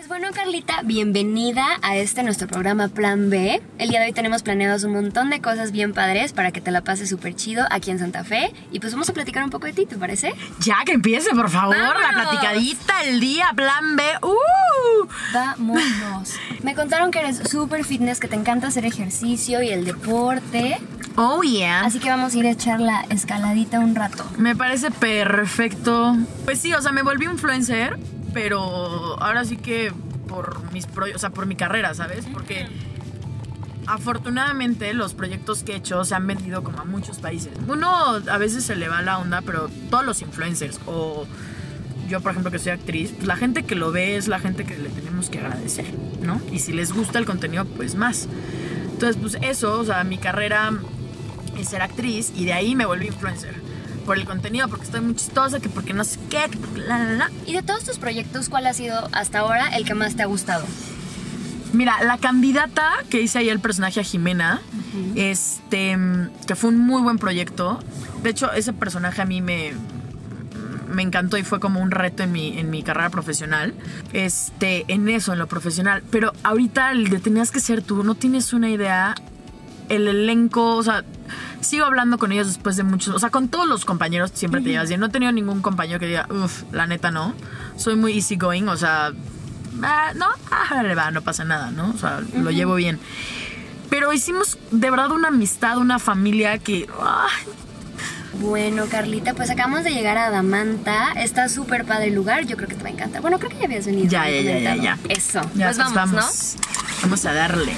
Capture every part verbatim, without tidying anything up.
Pues bueno, Carlita, bienvenida a este nuestro programa Plan B. El día de hoy tenemos planeados un montón de cosas bien padres para que te la pases súper chido aquí en Santa Fe. Y pues vamos a platicar un poco de ti, ¿te parece? Ya, que empiece, por favor. ¡Vámonos! La platicadita, el día, Plan B. ¡Uh! Vámonos. Me contaron que eres súper fitness, que te encanta hacer ejercicio y el deporte. Oh, yeah. Así que vamos a ir a echar la escaladita un rato. Me parece perfecto. Pues sí, o sea, me volví influencer, pero ahora sí que por mis proyectos, o sea, por mi carrera, ¿sabes? Porque afortunadamente los proyectos que he hecho se han vendido como a muchos países. Uno a veces se le va la onda, pero todos los influencers o yo, por ejemplo, que soy actriz, pues la gente que lo ve es la gente que le tenemos que agradecer, ¿no? Y si les gusta el contenido, pues más. Entonces, pues eso, o sea, mi carrera es ser actriz y de ahí me volví influencer. Por el contenido, porque estoy muy chistosa, que porque no sé qué, que porque la, la, la. Y de todos tus proyectos, ¿cuál ha sido hasta ahora el que más te ha gustado? Mira, la candidata que hice ahí el personaje a Jimena, uh-huh. este, que fue un muy buen proyecto. De hecho, ese personaje a mí me, me encantó y fue como un reto en mi, en mi carrera profesional. Este, en eso, en lo profesional. Pero ahorita el de tenías que ser tú, no tienes una idea. El elenco, o sea, sigo hablando con ellos después de muchos, o sea, con todos los compañeros siempre te llevas bien. No he tenido ningún compañero que diga, uff, la neta no. Soy muy easygoing, o sea, ah, no, ah, va, no pasa nada, ¿no? O sea, uh-huh. lo llevo bien. Pero hicimos de verdad una amistad, una familia que... Ah. Bueno, Carlita, pues acabamos de llegar a Adamanta. Está súper padre el lugar, yo creo que te va a encantar. Bueno, creo que ya habías venido. Ya, ya, ya, ya, ya. Eso, ya, pues vamos, vamos, ¿no? Vamos a darle.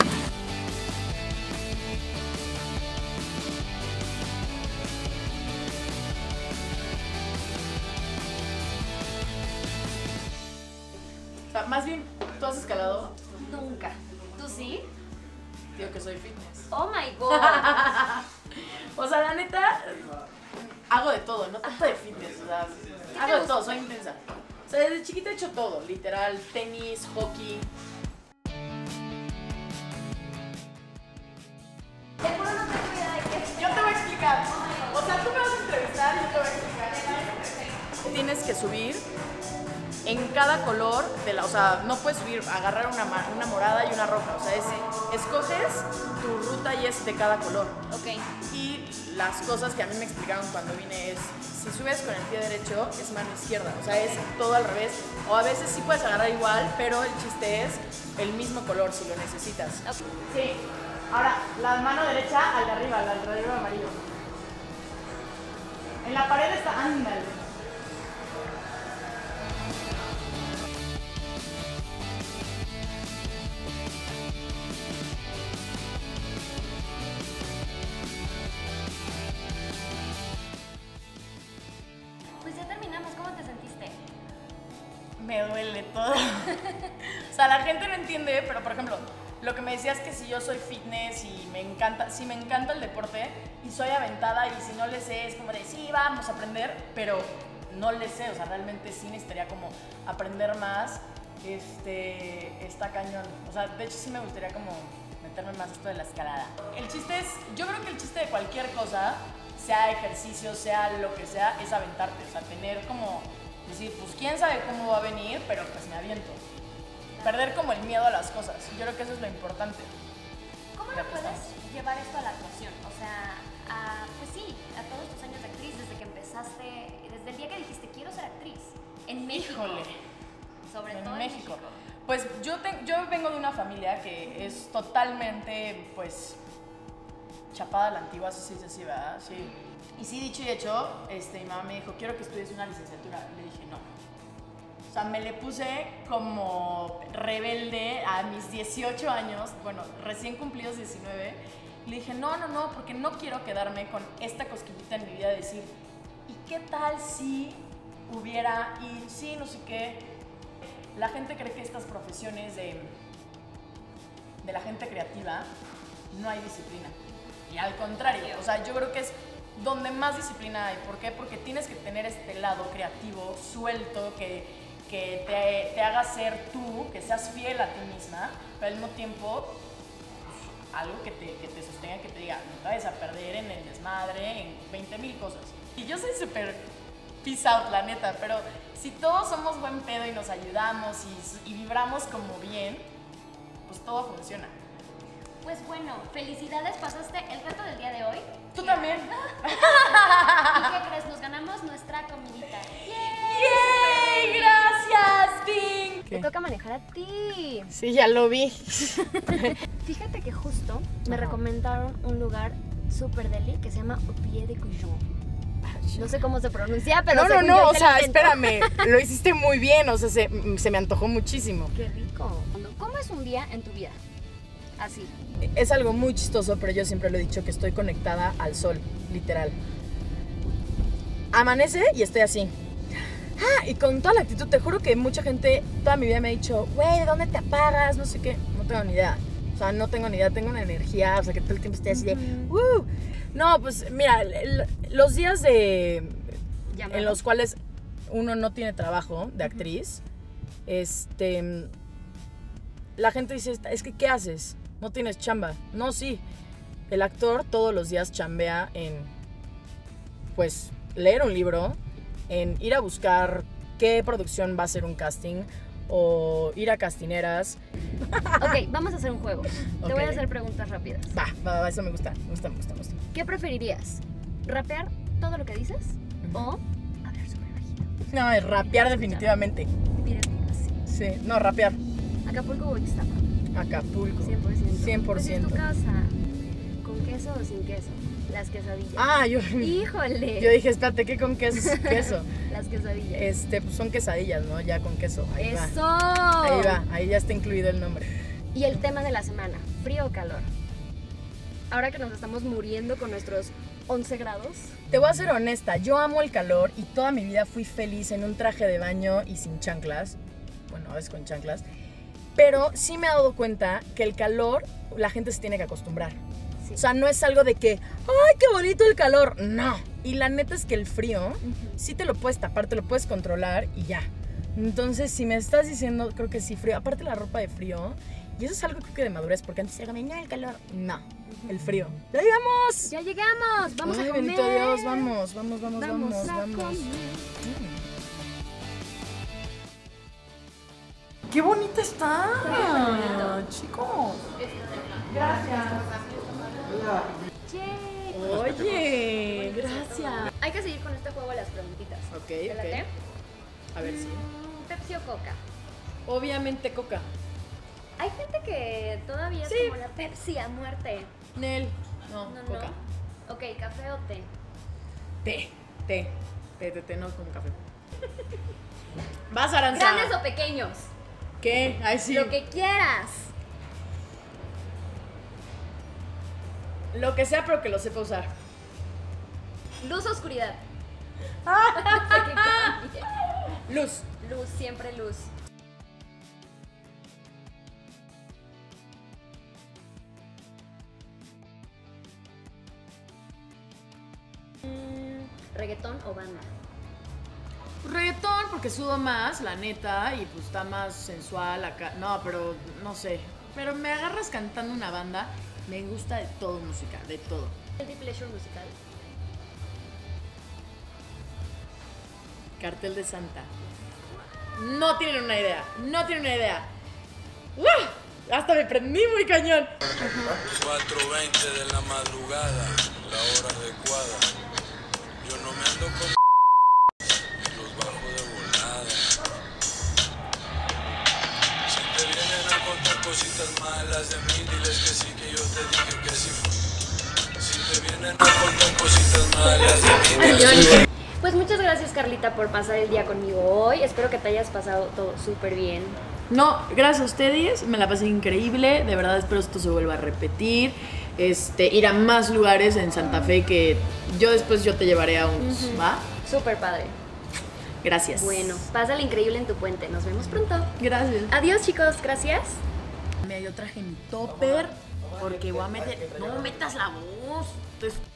Más bien, ¿tú has escalado? Nunca. ¿Tú sí? Digo que soy fitness. Oh my god. O sea, la neta, hago de todo, no tanto de fitness, o sea, hago de todo, soy intensa. O sea, desde chiquita he hecho todo, literal, tenis, hockey. Seguro no tengo idea de qué. Yo te voy a explicar. O sea, tú me vas a entrevistar y yo te voy a explicar. Tienes que subir en cada color de la, o sea, no puedes subir, agarrar una, una morada y una roja, o sea, es, escoges tu ruta y es de cada color. Ok. Y las cosas que a mí me explicaron cuando vine es, si subes con el pie derecho es mano izquierda, o sea, es todo al revés, o a veces sí puedes agarrar igual, pero el chiste es el mismo color si lo necesitas. Okay. Sí. Ahora, la mano derecha al de arriba, al de arriba amarillo. En la pared está, ándale. Me duele todo. O sea, la gente no entiende, pero por ejemplo, lo que me decías que si yo soy fitness y me encanta, sí me encanta el deporte y soy aventada y si no le sé es como de sí, vamos a aprender, pero no le sé, o sea, realmente sí necesitaría como aprender más, este, está cañón. O sea, de hecho sí me gustaría como meterme más esto de la escalada. El chiste es, yo creo que el chiste de cualquier cosa, sea ejercicio, sea lo que sea, es aventarte, o sea, tener como... decir, pues quién sabe cómo va a venir, pero pues me aviento. Perder como el miedo a las cosas. Yo creo que eso es lo importante. ¿Cómo lo puedes llevar esto a la actuación? O sea, a, pues sí, a todos tus años de actriz, desde que empezaste, desde el día que dijiste, quiero ser actriz. En México. Híjole. Sobre en todo México. en México. Pues yo, te, yo vengo de una familia que es totalmente, pues, chapada a la antigua, así se dice así, ¿verdad? Sí. Y sí, dicho y hecho, este, mi mamá me dijo, quiero que estudies una licenciatura. Y le dije, no. O sea, me le puse como rebelde a mis dieciocho años, bueno, recién cumplidos diecinueve. Y le dije, no, no, no, porque no quiero quedarme con esta cosquillita en mi vida de decir, ¿y qué tal si hubiera, y sí, no sé qué? La gente cree que estas profesiones de, de la gente creativa no hay disciplina. Y al contrario, o sea, yo creo que es donde más disciplina hay. ¿Por qué? Porque tienes que tener este lado creativo, suelto, que, que te, te haga ser tú, que seas fiel a ti misma, pero al mismo tiempo pues, algo que te, que te sostenga, que te diga, no te vayas a perder en el desmadre, en veinte mil cosas. Y yo soy súper peace out, la neta. Pero si todos somos buen pedo y nos ayudamos y, y vibramos como bien, pues todo funciona. Pues bueno, felicidades, pasaste el reto del día de hoy. Tú también. ¿Y qué crees? Nos ganamos nuestra comidita. ¡Yay! ¡Gracias, Pink! Te toca manejar a ti. Sí, ya lo vi. Fíjate que justo me recomendaron un lugar súper deli que se llama Au Pied de Couillon. No sé cómo se pronuncia, pero No, no, según no, yo o hice sea, el intento. espérame, lo hiciste muy bien, o sea, se, se me antojó muchísimo. Qué rico. ¿Cómo es un día en tu vida? Así. Es algo muy chistoso, pero yo siempre lo he dicho que estoy conectada al sol, literal. Amanece y estoy así. Ah, y con toda la actitud, te juro que mucha gente toda mi vida me ha dicho, güey, ¿de dónde te apagas? No sé qué, no tengo ni idea. O sea, no tengo ni idea, tengo una energía, o sea, que todo el tiempo estoy así de, uh. No, pues mira, el- los días de Llamado. en los cuales uno no tiene trabajo de actriz, este, la gente dice, es que ¿qué haces? No tienes chamba. No, sí. El actor todos los días chambea en, pues, leer un libro, en ir a buscar qué producción va a ser un casting o ir a castineras. Ok, vamos a hacer un juego. Te voy Ok. a hacer preguntas rápidas. Va, va, va, eso me gusta, me gusta, me gusta, me gusta. ¿Qué preferirías? ¿Rapear todo lo que dices? ¿O hablar súper bajito? No, es rapear definitivamente. Vivir así. Sí, no, rapear. ¿Acapulco o Ixtapa? Acapulco. cien por ciento. cien por Pues es tu ciento. casa. ¿Con queso o sin queso? Las quesadillas. Ah, yo, ¡Híjole! yo dije, espérate, ¿qué con queso? queso? Las quesadillas. Este, pues son quesadillas, ¿no? Ya con queso. Ahí va. ¡Eso! Ahí va, ahí ya está incluido el nombre. Y el tema de la semana, ¿frío o calor? Ahora que nos estamos muriendo con nuestros once grados. Te voy a ser honesta, yo amo el calor y toda mi vida fui feliz en un traje de baño y sin chanclas. Bueno, a veces con chanclas. Pero sí me he dado cuenta que el calor, la gente se tiene que acostumbrar. Sí. O sea, no es algo de que, ¡ay, qué bonito el calor! No. Y la neta es que el frío, Ujú. sí te lo puedes tapar, te lo puedes controlar y ya. Entonces, si me estás diciendo, creo que sí, frío. Aparte la ropa de frío, y eso es algo creo que de madurez, porque antes era, no, el calor. No, el frío. ¡Ya llegamos! ¡Ya llegamos! ¡Vamos Ay, a comer! bendito Dios, vamos, vamos, vamos, vamos, a vamos. comer. Mm. ¡Qué bonita está! Chicos. Che. Oye, gracias. Hay que seguir con este juego de las preguntitas. Ok, ¿Te late? ok. A ver si. Mm, ¿Pepsi o Coca? Obviamente Coca. Hay gente que todavía Sí. es como la Pepsi a muerte. Nel. No, No, Coca. no. Ok, ¿café o té? Té, té. Té, té, té, no como café. Vas, Aranza. ¿Grandes o pequeños? ¿Qué? Ay, sí. Lo que quieras. Lo que sea, pero que lo sepa usar. Luz o oscuridad. Que cambie. Luz. Luz, siempre luz. Mm, ¿Reggaetón o banda? Reggaetón, porque sudo más, la neta, y pues está más sensual acá. No, pero no sé. Pero me agarras cantando una banda, me gusta de todo música, de todo. ¿Guilty pleasure musical? Cartel de Santa. No tienen una idea, no tienen una idea. ¡Uah! Hasta me prendí muy cañón. cuatro veinte de la madrugada, la hora adecuada. Yo no me ando con los bajo de volada. Si te vienen a contar cositas malas de mí, diles que sí, que yo te dije que sí. Si te vienen a contar cositas malas de mí, diles que Pues muchas gracias, Carlita, por pasar el día conmigo hoy. Espero que te hayas pasado todo súper bien. No, gracias a ustedes, me la pasé increíble, de verdad espero esto se vuelva a repetir, este, ir a más lugares en Santa Fe que yo después yo te llevaré a unos, Ujú. ¿va? Súper padre. Gracias. Bueno, pásale increíble en tu puente. Nos vemos pronto. Gracias. Adiós, chicos. Gracias. Me dio traje mi topper porque voy a meter, no metas la voz, entonces